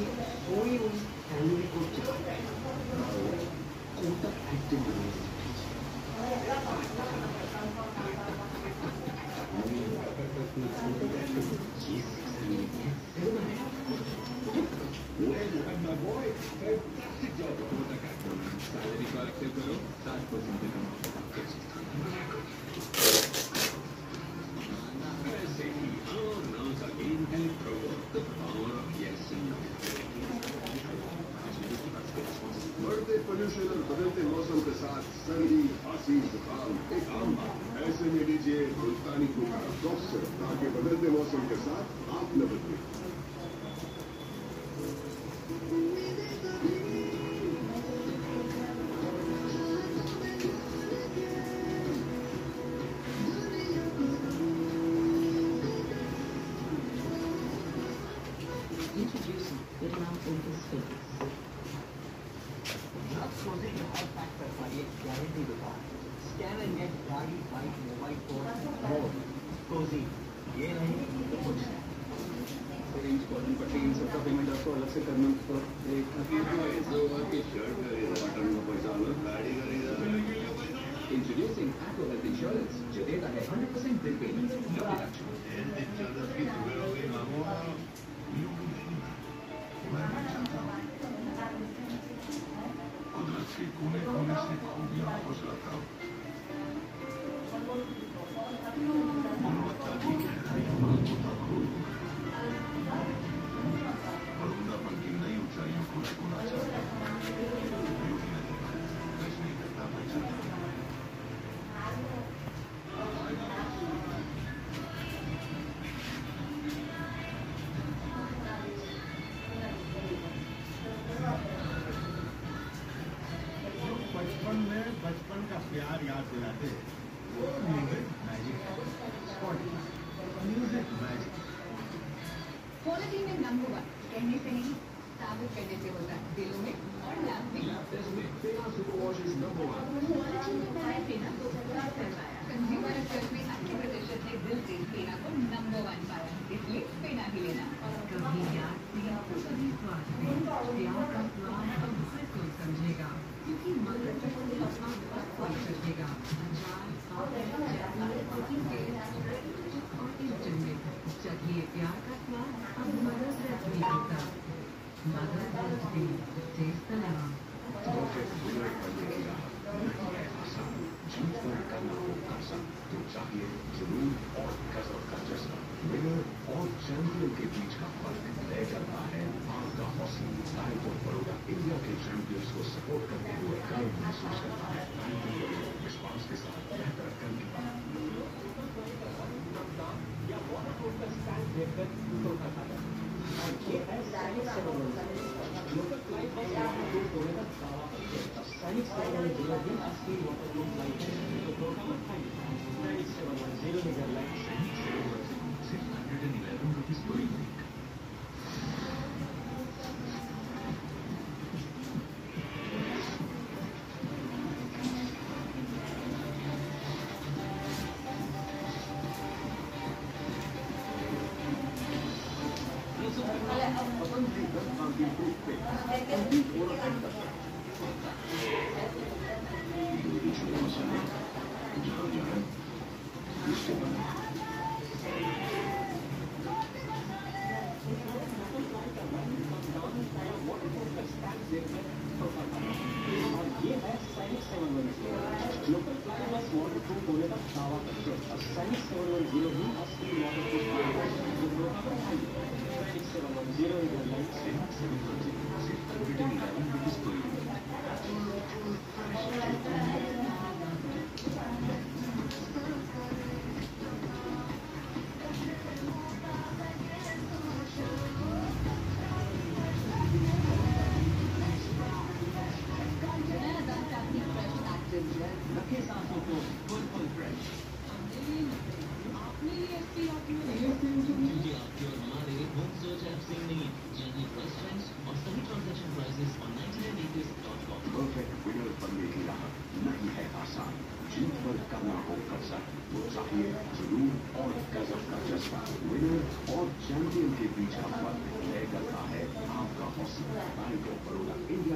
कोई उस फैमिली को चाहता है कोटा एक्टिंग बढ़ते पोल्यूशन और बदलते मौसम के साथ सर्दी, खांसी, जुकाम एक आम बात। ऐसे में लीजिए मुल्तानी कोका कफ सिरप ताकि बदलते मौसम के साथ आप न बदलें। Introducing Vietnam Opus Philips. closing the hot factor for a guarantee दुकान स्कैन एंड गेट गाड़ी बाइक मोबाइल फोन मोर कोजी ये नहीं तो कुछ रेंज कॉलिंग पर टीम सबका पेमेंट आपको अलग से करना तो एक शर्ट बटन में पैसा लो गाड़ी खरीदा। इंट्रोड्यूसिंग Acco Health Insurance जो देता है 100% bill payment no deduction. Health insurance की सुबह हो गई मामू। कुदरत के कोने कोने से खूबियां गुजरता गुणवत्ता की गहराइयों का बरूदापन की नई ऊंचाइयों को छूना चाहता नहीं करता बचाता बचपन का प्यार याद दिलाते वो music magic music magic quality में नंबर 1 कहने से नहीं साबित करने से होता है दिलों में और लैब में क्वालिटी में पाया पेना 2000 करवाया कंज्यूमर अफेयर्स में 80% ने दिल से पेना को नंबर 1 पाया इसलिए पेना ही लेना कभी याद से कभी स्वाद से प्यार का स्वाद हमसे कोई समझेगा क्योंकि मगर कोई अपना बहुत कोई समझेगा और इंस्टेंट में चाहिए प्यार का स्वाद अब मदर ब्रेथ नहीं होता मदर ब्रेथ भी टेस्ट द लव करना हो कसम तो चाहिए जुनून और गजब का जज्बा विनर और चैंपियन के बीच का फर्क तय करता है आपका हौसला। बैंक ऑफ बड़ौदा इंडिया के चैंपियंस को सपोर्ट करते हुए गर्व महसूस करता है। बैंक ऑफ बड़ौदा विश्वास के साथ बेहतर करने या वाटरप्रूफ का स्टैंड देखकर धोखा खाता है और ये है सैनिक सेवन लोकल फ्लाइट बस वाटरप्रूफ होने का दावा करते हैं। सैनिक 710 असली वाटरप्रूफ फ्लाइट है तो धोखा मत खाइए। सैनिक 710 नीदरलैंड सिर्फ 111 रुपीज पर वीक। ये है सैनिक 710 लोकल फ्लाइट बस वाटरप्रूफ होने का दावा करते हैं। सैनिक 710 ही असली वाटरप्रूफ फ्लाइट है जो धोखा मत खाइए। सैनिक 710 नीदरलैंड सिर्फ 111 रुपीज पर वीक। रखे सांसों को फुल फ्रेश आपने ये ऐसी क्योंकि आपके और हमारे होम सर्च ऐप से नहीं यानी रेस्टोरेंट्स और सभी ट्रांजैक्शन प्राइसेस और 99acres.com। परफेक्ट विनर बनने की राह नहीं है आसान। जीत पर करना हो कब्जा तो चाहिए जुनून और गजब का जज्बा। विनर और चैंपियन के बीच का फर्क तय करता है आपका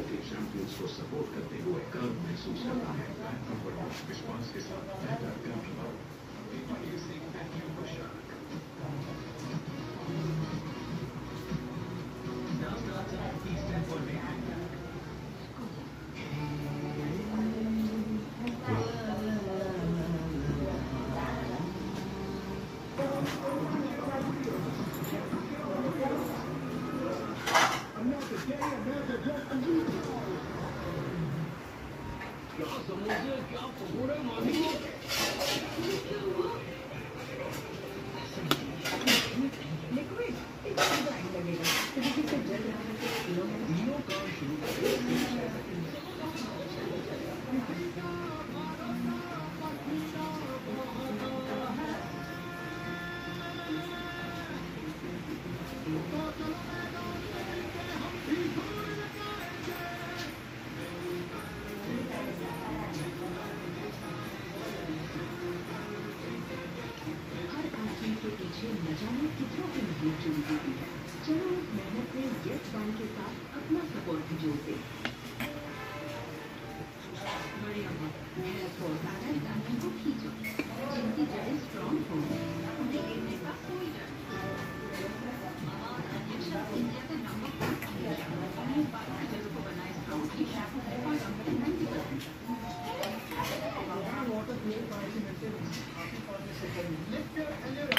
के चैंपियंस को सपोर्ट करते हुए गर्व महसूस करता है। बैटरी पर विश्वास के साथ बेहतर कर चलो इस मेहनत में यस बैंक के साथ अपना सपोर्ट भी जोड़ दें। बड़े को खींचो, जिनकी जड़ें स्ट्रॉन्ग हो, उन्हें गिरने का कोई डर नहीं। इंडिया का नंबर 1 जगह को बनाए स्ट्रॉन्ग की और 90%।